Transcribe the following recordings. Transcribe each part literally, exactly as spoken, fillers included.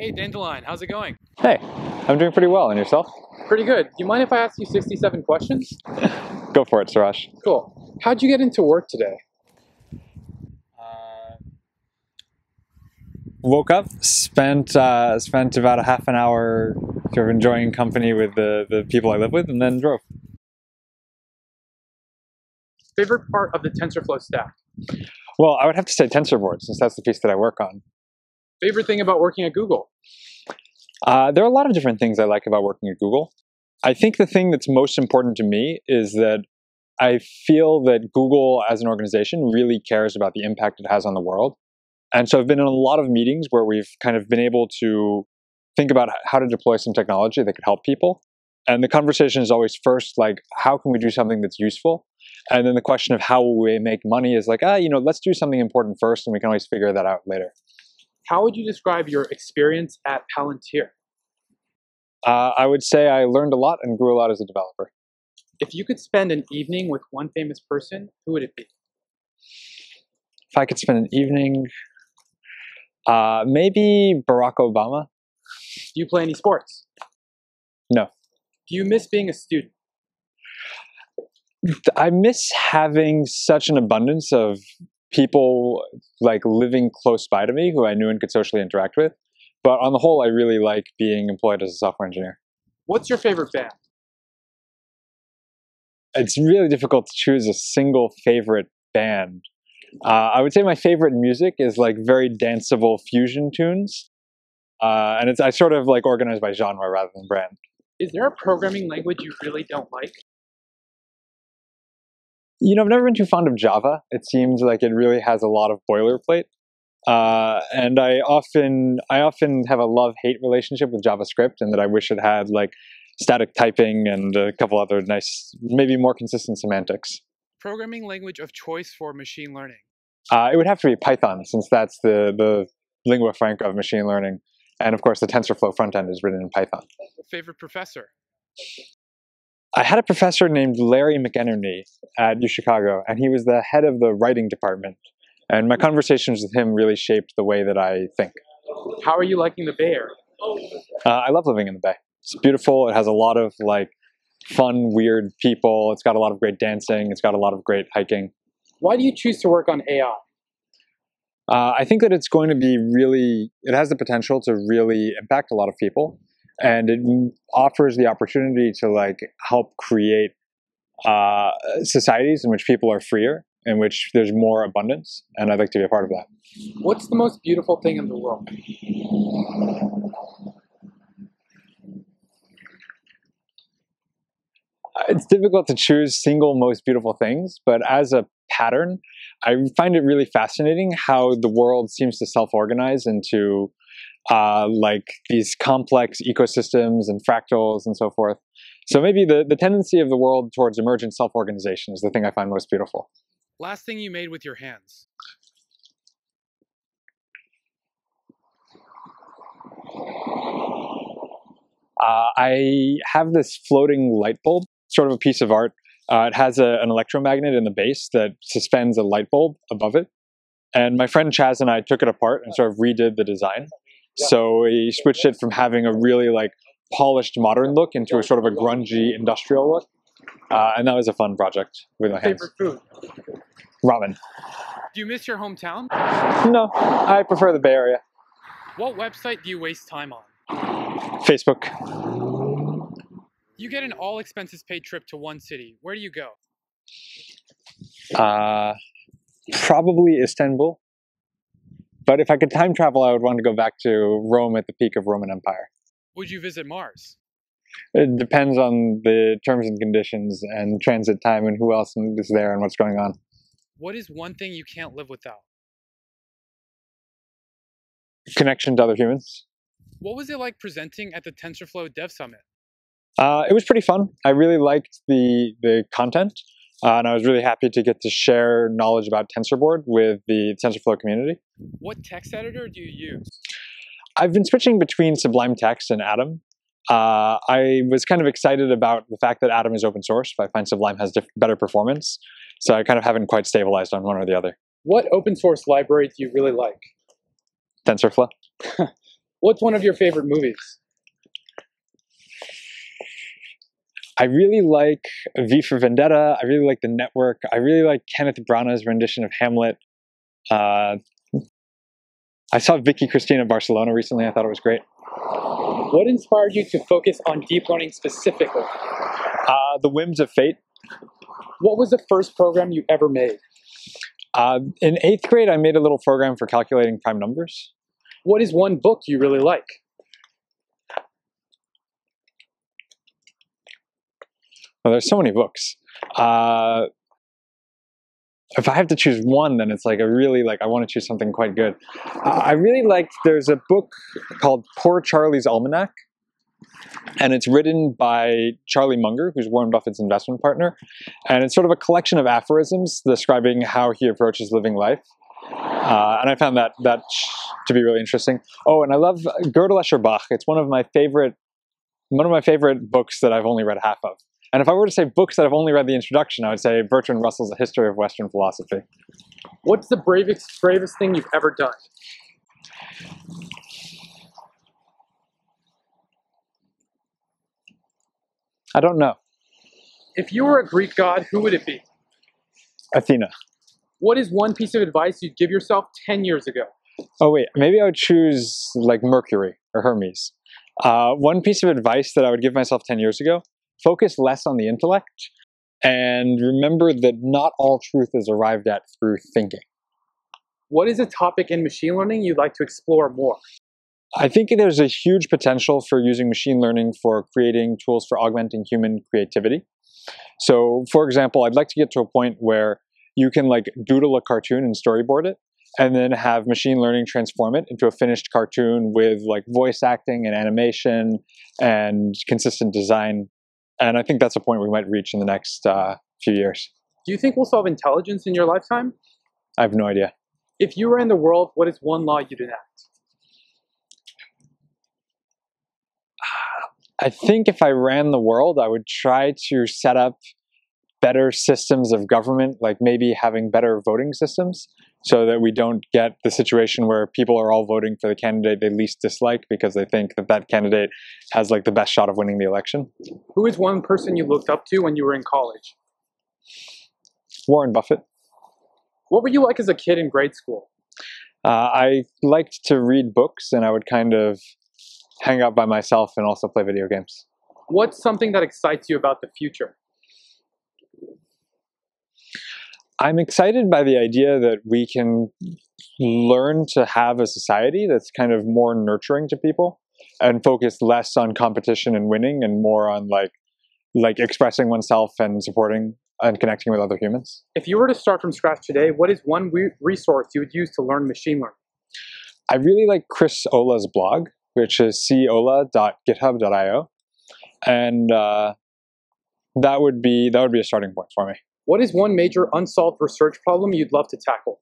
Hey Dandelion, how's it going? Hey, I'm doing pretty well, and yourself? Pretty good. Do you mind if I ask you sixty-seven questions? Go for it, Suraj. Cool. How'd you get into work today? Uh, woke up, spent uh, spent about a half an hour sort of enjoying company with the, the people I live with, and then drove. Favorite part of the TensorFlow stack? Well, I would have to say Tensorboard, since that's the piece that I work on. Favorite thing about working at Google? Uh, there are a lot of different things I like about working at Google. I think the thing that's most important to me is that I feel that Google as an organization really cares about the impact it has on the world. And so I've been in a lot of meetings where we've kind of been able to think about how to deploy some technology that could help people. And the conversation is always first like, how can we do something that's useful? And then the question of how will we make money is like, ah, you know, let's do something important first, and we can always figure that out later. How would you describe your experience at Palantir? Uh, I would say I learned a lot and grew a lot as a developer. If you could spend an evening with one famous person, who would it be? If I could spend an evening, uh, maybe Barack Obama. Do you play any sports? No. Do you miss being a student? I miss having such an abundance of people like living close by to me who I knew and could socially interact with. But on the whole, I really like being employed as a software engineer. What's your favorite band? It's really difficult to choose a single favorite band. Uh, I would say my favorite music is like very danceable fusion tunes. Uh, and it's I sort of like organize by genre rather than brand. Is there a programming language you really don't like? You know, I've never been too fond of Java. It seems like it really has a lot of boilerplate. Uh, and I often, I often have a love-hate relationship with JavaScript, and that I wish it had like static typing and a couple other nice, maybe more consistent semantics. Programming language of choice for machine learning? Uh, it would have to be Python, since that's the, the lingua franca of machine learning. And of course, the TensorFlow front end is written in Python. Favorite professor? I had a professor named Larry McEnerney at U Chicago, and he was the head of the writing department. And my conversations with him really shaped the way that I think. How are you liking the Bay Area? Uh, I love living in the Bay. It's beautiful. It has a lot of like fun, weird people. It's got a lot of great dancing. It's got a lot of great hiking. Why do you choose to work on A I? Uh, I think that it's going to be really, it has the potential to really impact a lot of people. And it offers the opportunity to like help create uh, societies in which people are freer, in which there's more abundance, and I'd like to be a part of that. What's the most beautiful thing in the world? It's difficult to choose single most beautiful things, but as a pattern, I find it really fascinating how the world seems to self-organize into uh, like these complex ecosystems and fractals and so forth. So maybe the, the tendency of the world towards emergent self-organization is the thing I find most beautiful. Last thing you made with your hands? Uh, I have this floating light bulb, sort of a piece of art. Uh, it has a, an electromagnet in the base that suspends a light bulb above it. And my friend Chaz and I took it apart and sort of redid the design. So we switched it from having a really like polished modern look into a sort of a grungy industrial look. Uh, and that was a fun project with my hands. Favorite food? Ramen. Do you miss your hometown? No, I prefer the Bay Area. What website do you waste time on? Facebook. You get an all expenses paid trip to one city. Where do you go? Uh, probably Istanbul. But if I could time travel, I would want to go back to Rome at the peak of Roman Empire. Would you visit Mars? It depends on the terms and conditions and transit time and who else is there and what's going on. What is one thing you can't live without? Connection to other humans. What was it like presenting at the TensorFlow Dev Summit? Uh, it was pretty fun. I really liked the, the content, uh, and I was really happy to get to share knowledge about Tensorboard with the TensorFlow community. What text editor do you use? I've been switching between Sublime Text and Atom. Uh, I was kind of excited about the fact that Atom is open source, but I find Sublime has diff better performance. So I kind of haven't quite stabilized on one or the other. What open source library do you really like? TensorFlow. What's one of your favorite movies? I really like V for Vendetta. I really like The Network. I really like Kenneth Branagh's rendition of Hamlet. Uh, I saw Vicky Cristina Barcelona recently. I thought it was great. What inspired you to focus on deep learning specifically? Uh, the Whims of Fate. What was the first program you ever made? Uh, in eighth grade, I made a little program for calculating prime numbers. What is one book you really like? Well, there's so many books. Uh, if I have to choose one, then it's like a really like I want to choose something quite good. Uh, I really liked. There's a book called Poor Charlie's Almanac, and it's written by Charlie Munger, who's Warren Buffett's investment partner, and it's sort of a collection of aphorisms describing how he approaches living life. Uh, and I found that that to be really interesting. Oh, and I love Gödel Escher Bach. It's one of my favorite one of my favorite books that I've only read half of. And if I were to say books that I've only read the introduction, I would say Bertrand Russell's A History of Western Philosophy. What's the bravest, bravest thing you've ever done? I don't know. If you were a Greek god, who would it be? Athena. What is one piece of advice you'd give yourself ten years ago? Oh wait, maybe I would choose like Mercury or Hermes. Uh, one piece of advice that I would give myself ten years ago: focus less on the intellect, and remember that not all truth is arrived at through thinking. What is a topic in machine learning you'd like to explore more? I think there's a huge potential for using machine learning for creating tools for augmenting human creativity. So, for example, I'd like to get to a point where you can like doodle a cartoon and storyboard it, and then have machine learning transform it into a finished cartoon with like voice acting and animation and consistent design. And I think that's a point we might reach in the next uh, few years. Do you think we'll solve intelligence in your lifetime? I have no idea. If you ran the world, what is one law you'd enact? I think if I ran the world, I would try to set up better systems of government, like maybe having better voting systems, so that we don't get the situation where people are all voting for the candidate they least dislike because they think that that candidate has like the best shot of winning the election. Who is one person you looked up to when you were in college? Warren Buffett. What were you like as a kid in grade school? Uh, I liked to read books, and I would kind of hang out by myself and also play video games. What's something that excites you about the future? I'm excited by the idea that we can learn to have a society that's kind of more nurturing to people and focus less on competition and winning and more on like like expressing oneself and supporting and connecting with other humans. If you were to start from scratch today, what is one re- resource you would use to learn machine learning? I really like Chris Ola's blog, which is c ola dot github dot i o, and uh, that would be that would be a starting point for me. What is one major unsolved research problem you'd love to tackle?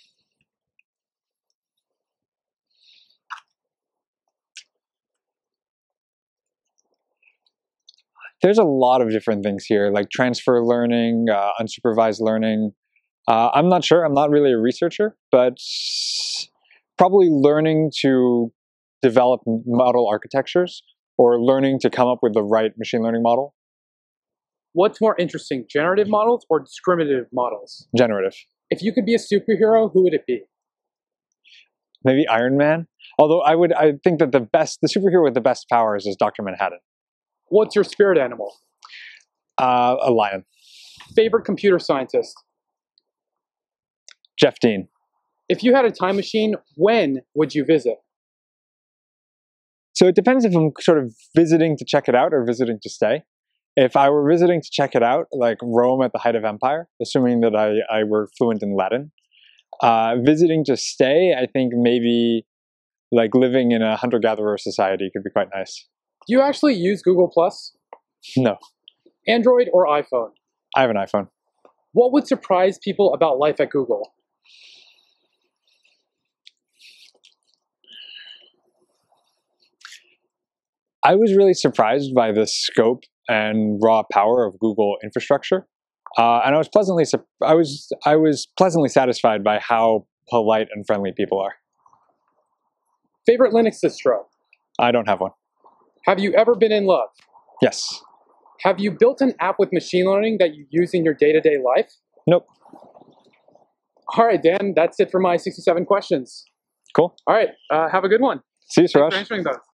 There's a lot of different things here, like transfer learning, uh, unsupervised learning. Uh, I'm not sure. I'm not really a researcher, but probably learning to develop model architectures or learning to come up with the right machine learning model. What's more interesting, generative models or discriminative models? Generative. If you could be a superhero, who would it be? Maybe Iron Man. Although I would, I think that the best, the superhero with the best powers is Doctor Manhattan. What's your spirit animal? Uh, a lion. Favorite computer scientist? Jeff Dean. If you had a time machine, when would you visit? So it depends if I'm sort of visiting to check it out or visiting to stay. If I were visiting to check it out, like Rome at the height of empire, assuming that I, I were fluent in Latin. Uh, visiting to stay, I think maybe like living in a hunter-gatherer society could be quite nice. Do you actually use Google Plus? No. Android or iPhone? I have an iPhone. What would surprise people about life at Google? I was really surprised by the scope and raw power of Google infrastructure, uh, and I was pleasantly I was I was pleasantly satisfied by how polite and friendly people are. Favorite Linux distro? I don't have one. Have you ever been in love? Yes. Have you built an app with machine learning that you use in your day-to-day life? Nope. All right, Dan, that's it for my sixty-seven questions. Cool. All right, uh, have a good one. See you, Thanks Suraj. for answering those.